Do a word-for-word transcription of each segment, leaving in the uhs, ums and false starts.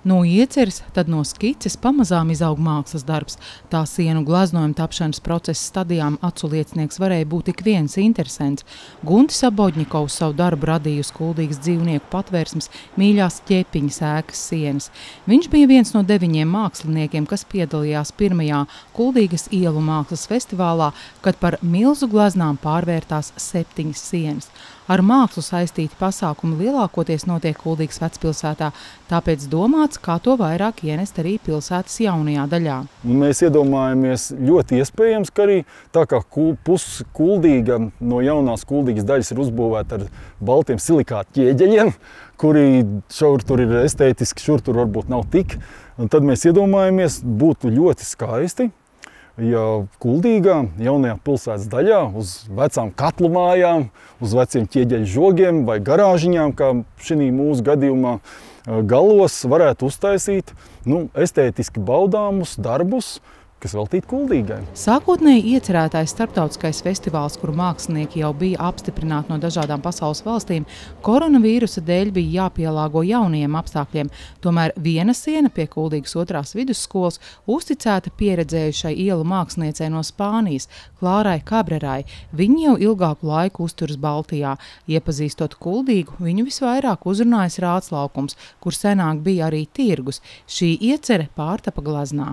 No ieceres, tad no skices pamazām izaug mākslas darbs. Tā sienu glaznojuma tapšanas procesa stadijām acu liecinieks varēja būt ik viens interesants. Guntis Abodņikovs savu darbu radīja uz Kuldīgas dzīvnieku patvērsmes mīļās ķepiņas ēkas sienas. Viņš bija viens no deviņiem māksliniekiem, kas piedalījās pirmajā Kuldīgas ielu mākslas festivālā, kad par milzu glaznām pārvērtās septiņas sienas. Ar mākslu saistīti pasākumi lielākoties notiek Kuldīgas vecpilsētā, tāpēc domāts, kā to vairāk ienest arī pilsētas jaunajā daļā. Mēs iedomājamies ļoti iespējams, ka arī tā kā pus Kuldīga no jaunās Kuldīgas daļas ir uzbūvēta ar baltiem silikāta ķieģeļiem, kuri šur tur ir estētiski, šur tur varbūt nav tik. Un tad mēs iedomājamies, būtu ļoti skaisti, ja Kuldīgā, jaunajā pilsētas daļā, uz vecām katlu mājām, uz veciem ķieģeļu žogiem vai garāžiņām, kā šī mūsu gadījumā, galos varētu uztaisīt nu, estētiski baudāmus darbus, kas veltīti Kuldīgai. Sākotnēji iecerētais starptautiskais festivāls, kuru mākslinieki jau bija apstiprināti no dažādām pasaules valstīm, koronavīrusa dēļ bija jāpielāgo jaunajiem apstākļiem. Tomēr viena siena pie Kuldīgas otrās vidusskolas uzticēta pieredzējušai ielu māksliniecei no Spānijas, Klārai Kabrerai. Viņi jau ilgāku laiku uzturas Baltijā. Iepazīstot Kuldīgu, viņu visvairāk uzrunājas Rāclaukums, kur senāk bija arī tirgus. Šī iecere pārtapa glaznā.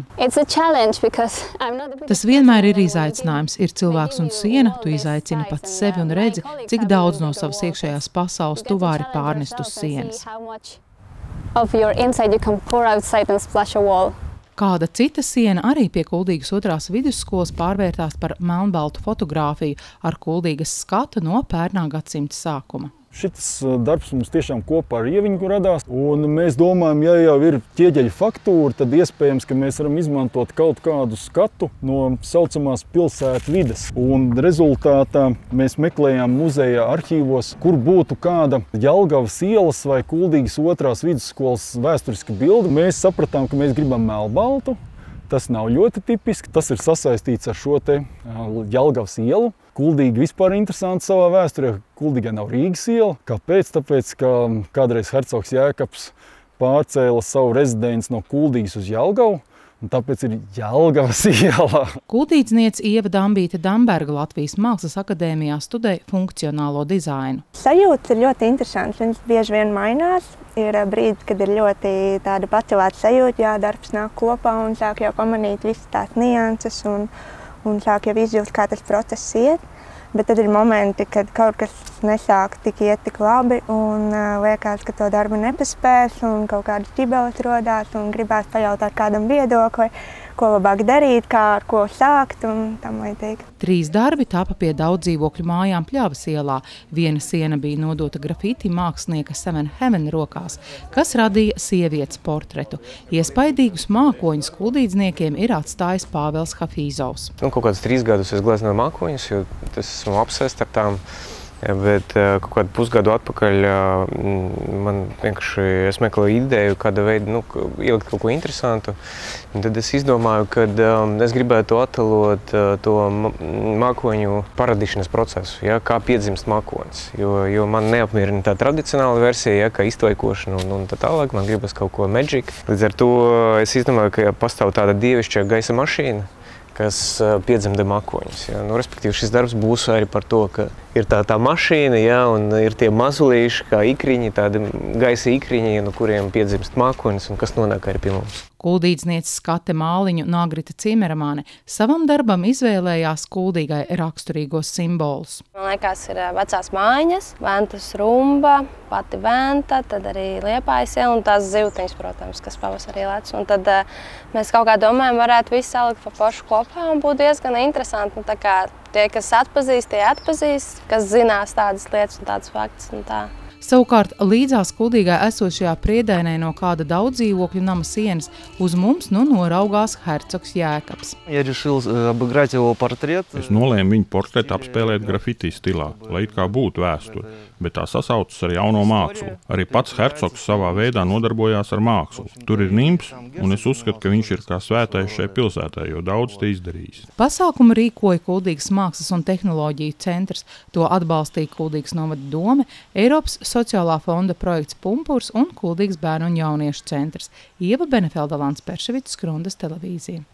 Tas vienmēr ir izaicinājums. Ir cilvēks un siena, tu izaicini pats sevi un redzi, cik daudz no savas iekšējās pasaules tu vari pārnest uz sienas. Kāda cita siena arī pie Kuldīgas otrās vidusskolas pārvērtās par melnbaltu fotogrāfiju ar Kuldīgas skatu no pērnā gadsimta sākuma. Šis darbs mums tiešām kopā ar Ieviņu radās, un mēs domājam, ja jau ir ķieģeļu faktūra, tad iespējams, ka mēs varam izmantot kaut kādu skatu no saucamās pilsētu vides. Un rezultātā mēs meklējām muzeja arhīvos, kur būtu kāda Jelgavas ielas vai Kuldīgas otrās vidusskolas vēsturiska bilde. Mēs sapratām, ka mēs gribam melnbaltu. Tas nav ļoti tipiski, tas ir sasaistīts ar šo te Jelgavas ielu. Kuldīga vispār interesanti savā vēsturē. Kuldīgai nav Rīgas iela. Kāpēc? Tāpēc, ka kādreiz hercogs Jēkabs pārcēla savu rezidenci no Kuldīgas uz Jelgavu, un tāpēc ir Jelgavas iela. Kuldīdzniece Ieva Dambīte Damberga Latvijas Mākslas akadēmijā studē funkcionālo dizainu. Sajūtas ir ļoti interesants, viņas bieži vien mainās. Ir brīdi, kad ir ļoti tāda pacelāta sajūta, jā, darbs nāk kopā un sāk jau pamanīt visas tās nianses un, un sāk jau izjūt, kā tas process iet. Bet tad ir momenti, kad kaut kas nesāk tik iet tik labi un uh, liekas, ka to darbu nepaspēs un kaut kādas ķibeles rodās un gribās pajautāt kādam viedokli, ko labāk darīt, kā ar ko sākt un tam līdzīgi. Trīs darbi tapa pie daudz dzīvokļu mājām Pļavas ielā. Viena siena bija nodota grafiti mākslinieka Seven Heaven rokās, kas radīja sievietes portretu. Iespaidīgus mākoņus kuldīdzniekiem ir atstājis Pāvels Hafīzovs. Nu, kaut kādus trīs gadus es gleznoju mākoņus, jo tas esmu apsēst ar tām. Bet kaut kādu pusgadu atpakaļ man vienkārši es meklēju ideju, kāda veida nu, ielikt kaut ko interesantu. Un tad es izdomāju, ka um, es gribētu attēlot uh, to mākoņu paradīšanas procesu, ja, kā piedzimst mākonis. Jo, jo man neapmierina tā tradicionāla versija, ja, kā iztvaikošana un, un tā tālāk. Man gribas kaut ko magic. Līdz ar to es izdomāju, ka pastāv tāda dievišķa gaisa mašīna, kas piedzimda mākoņus. Ja. Nu, respektīvi, šis darbs būs arī par to, ka ir tā, tā mašīna, ja, un ir tie mazulīši, kā ikriņi, tādi gaisa ikriņi, no kuriem piedzimst mākoņus un kas nonāk arī pie mums. Kuldīdzniece Skate Māliņu Nagrita Cimeramāne savam darbam izvēlējās Kuldīgai raksturīgos simbolus. Man liekas, ir vecās mājiņas, Ventas rumba, pati Venta, tad arī Liepājas iela un tās zivtiņas, protams, kas pavasarī lec. Un tad mēs kaut kā domājam, varētu visu salikt pa pašu kopā un būtu diezgan interesanti. Nu, tā kā tie, kas atpazīst, tie atpazīst, kas zinās tādas lietas un tādas faktas un tā. Savukārt, līdzās Kuldīgai esošajā Priedainē no kāda daudzdzīvokļu nama sienas uz mums nu noraugās hercogs Jēkabs. Es nolēmu viņu portretu apspēlēt grafiti stilā, lai it kā būtu vēsture. bet tā sasaucas ar jauno mākslu. Arī pats Hercogs savā veidā nodarbojās ar mākslu. Tur ir Nims, un es uzskatu, ka viņš ir kā svētais šai pilsētai, jo daudz te izdarījis. Pasākumu rīkoja Kuldīgas Mākslas un tehnoloģiju centrs. To atbalstīja Kuldīgas novada dome, Eiropas sociālā fonda projekts Pumpurs un Kuldīgas bērnu un jauniešu centrs. Ieva Benefelda, Lants Perševics, Skrundas televīzija.